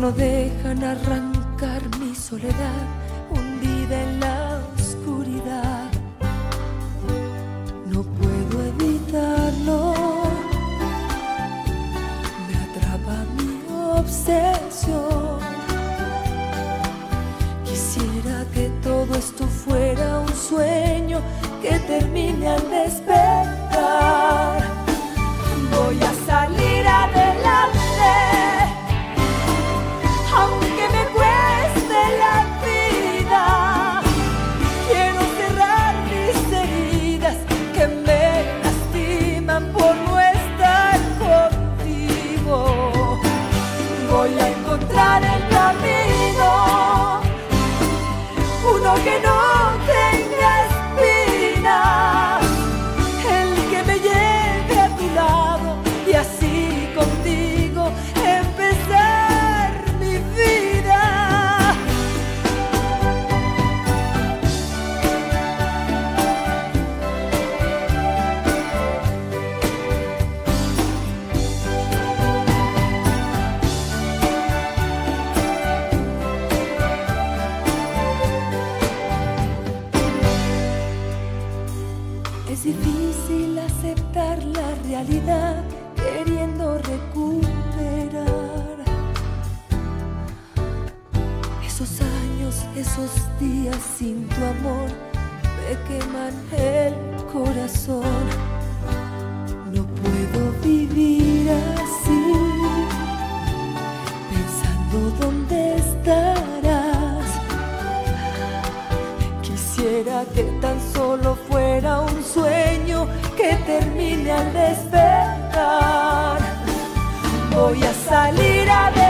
no dejan arrancar mi soledad, hundida en la oscuridad. No puedo evitarlo, me atrapa mi obsesión. Quisiera que todo esto fuera un sueño que termine al despertar. Voy a salir adelante, aunque me cueste la vida. Quiero cerrar mis heridas que me lastiman por no estar contigo. Voy a encontrar el camino, uno que no tenga espinas, el que me lleve a tu lado y así contigo empezar mi vida. Es difícil aceptar la realidad queriendo recuperar esos años, esos días sin tu amor me queman el corazón. No puedo vivir así, pensando dónde estarás. Quisiera que tan solo fuera un sueño que termine al despertar. Voy a salir a ver